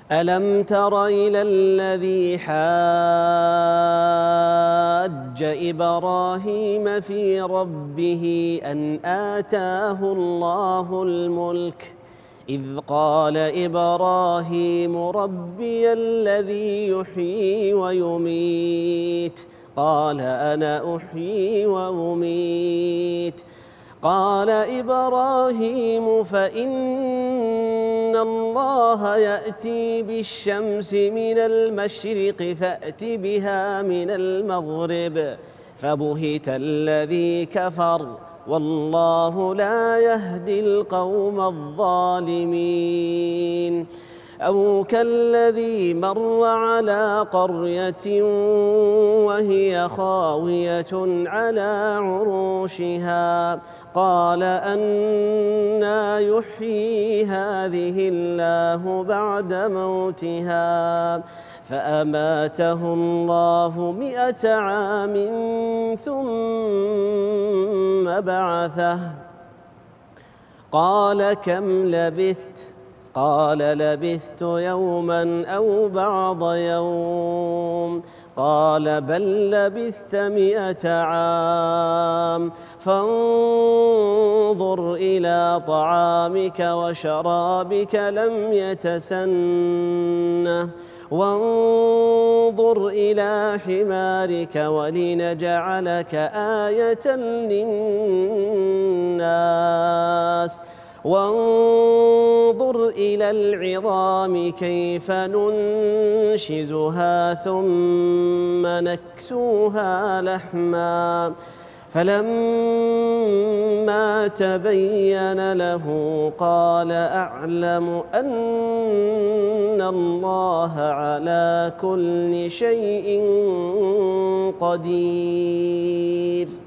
ألم تر إلى الذي حاج إبراهيم في ربه أن آتاه الله الملك إذ قال إبراهيم ربي الذي يحيي ويميت قال أنا أحيي وأميت قال إبراهيم فإن الله يأتي بالشمس من المشرق فأت بها من المغرب فبهت الذي كفر والله لا يهدي القوم الظالمين أو كالذي مر على قرية وهي خاوية على عروشها قال أنى يحيي هذه الله بعد موتها فأماته الله 100 عام ثم بعثه قال كم لبثت قال لبثت يوما أو بعض يوم قال بل لبثت 100 عام فانظر إلى طعامك وشرابك لم يتسنه وانظر إلى حمارك ولنجعلك آية للناس وانظر إلى العظام كيف ننشزها ثم نكسوها لحما فلما تبين له قال أعلم أن الله على كل شيء قدير.